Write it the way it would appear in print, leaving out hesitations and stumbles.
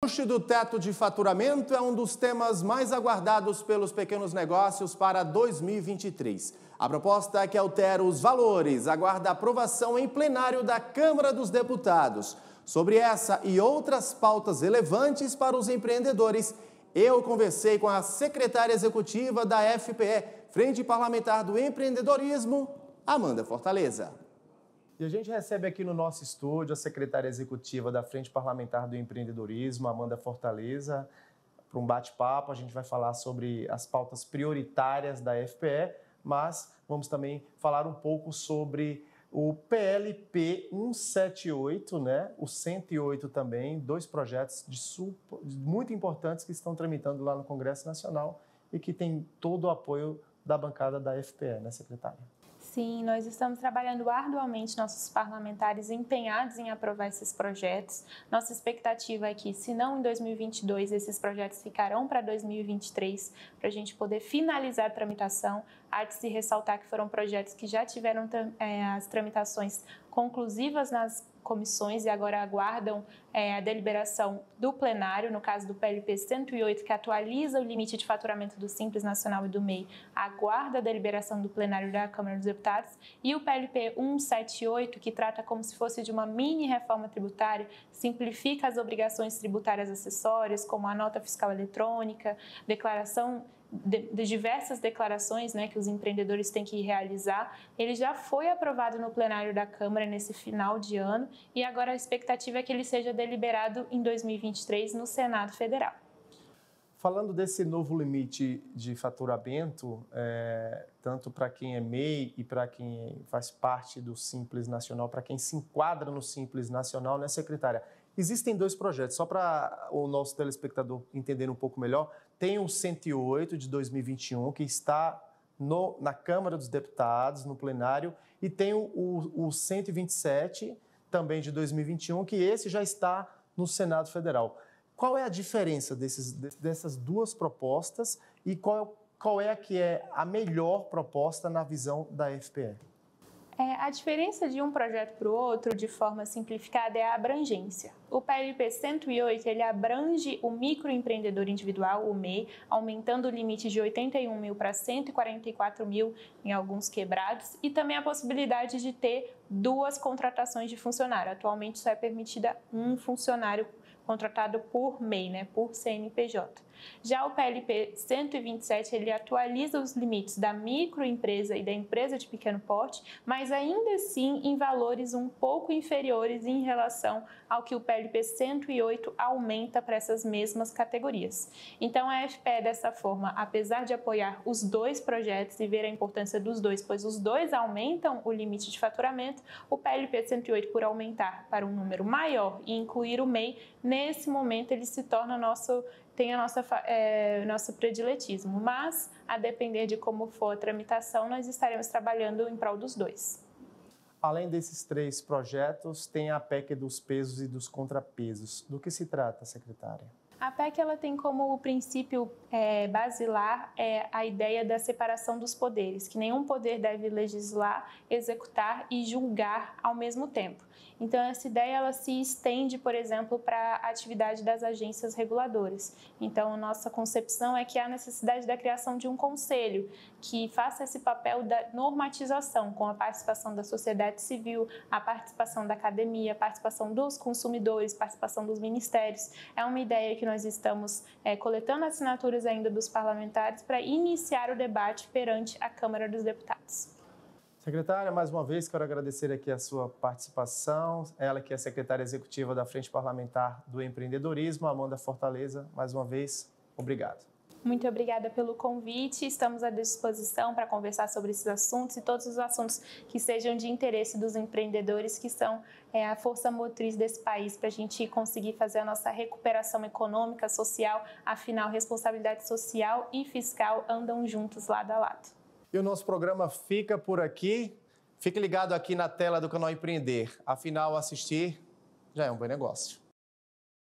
ajuste do teto de faturamento é um dos temas mais aguardados pelos pequenos negócios para 2023. A proposta que altera os valores aguarda aprovação em plenário da Câmara dos Deputados. Sobre essa e outras pautas relevantes para os empreendedores, eu conversei com a secretária executiva da FPE, Frente Parlamentar do Empreendedorismo, Amanda Fortaleza. E a gente recebe aqui no nosso estúdio a secretária executiva da Frente Parlamentar do Empreendedorismo, Amanda Fortaleza. Para um bate-papo, a gente vai falar sobre as pautas prioritárias da FPE, mas vamos também falar um pouco sobre o PLP 178, né? O 108 também, dois projetos muito importantes que estão tramitando lá no Congresso Nacional e que tem todo o apoio da bancada da FPE, né, secretária? Sim, nós estamos trabalhando arduamente, nossos parlamentares empenhados em aprovar esses projetos. Nossa expectativa é que, se não em 2022, esses projetos ficarão para 2023, para a gente poder finalizar a tramitação. Há de se ressaltar que foram projetos que já tiveram as tramitações conclusivas nas comissões e agora aguardam a deliberação do plenário, no caso do PLP 108, que atualiza o limite de faturamento do Simples Nacional e do MEI, aguarda a deliberação do plenário da Câmara dos Deputados, e o PLP 178, que trata como se fosse de uma mini reforma tributária, simplifica as obrigações tributárias acessórias, como a nota fiscal eletrônica, declaração de diversas declarações, né, que os empreendedores têm que realizar. Ele já foi aprovado no plenário da Câmara nesse final de ano e agora a expectativa é que ele seja deliberado em 2023 no Senado Federal. Falando desse novo limite de faturamento, tanto para quem é MEI e para quem faz parte do Simples Nacional, para quem se enquadra no Simples Nacional, né, secretária? Existem dois projetos, só para o nosso telespectador entender um pouco melhor. Tem o 108 de 2021, que está na Câmara dos Deputados, no plenário, e tem o 127, também de 2021, que esse já está no Senado Federal. Qual é a diferença dessas duas propostas e qual é a que é a melhor proposta na visão da FPE? A diferença de um projeto para o outro, de forma simplificada, é a abrangência. O PLP 108, ele abrange o microempreendedor individual, o MEI, aumentando o limite de 81 mil para 144 mil em alguns quebrados, e também a possibilidade de ter duas contratações de funcionário. Atualmente só é permitida um funcionário contratado por MEI, né, por CNPJ. Já o PLP 127, ele atualiza os limites da microempresa e da empresa de pequeno porte, mas ainda assim em valores um pouco inferiores em relação ao que o PLP 108 aumenta para essas mesmas categorias. Então a FPE, dessa forma, apesar de apoiar os dois projetos e ver a importância dos dois, pois os dois aumentam o limite de faturamento, o PLP 108, por aumentar para um número maior e incluir o MEI, nesse momento ele se torna nosso prediletismo, mas a depender de como for a tramitação, nós estaremos trabalhando em prol dos dois. Além desses três projetos, tem a PEC dos pesos e dos contrapesos. Do que se trata, secretária? A PEC, ela tem como princípio basilar a ideia da separação dos poderes, que nenhum poder deve legislar, executar e julgar ao mesmo tempo. Então, essa ideia ela se estende, por exemplo, para a atividade das agências reguladoras. Então, a nossa concepção é que há necessidade da criação de um conselho que faça esse papel da normatização, com a participação da sociedade civil, a participação da academia, a participação dos consumidores, a participação dos ministérios. É uma ideia que nós estamos coletando assinaturas ainda dos parlamentares para iniciar o debate perante a Câmara dos Deputados. Secretária, mais uma vez quero agradecer aqui a sua participação. Ela que é secretária executiva da Frente Parlamentar do Empreendedorismo, Amanda Fortaleza. Mais uma vez, obrigado. Muito obrigada pelo convite. Estamos à disposição para conversar sobre esses assuntos e todos os assuntos que sejam de interesse dos empreendedores, que são a força motriz desse país, para a gente conseguir fazer a nossa recuperação econômica, social. Afinal, responsabilidade social e fiscal andam juntos lado a lado. E o nosso programa fica por aqui. Fique ligado aqui na tela do canal Empreender. Afinal, assistir já é um bom negócio.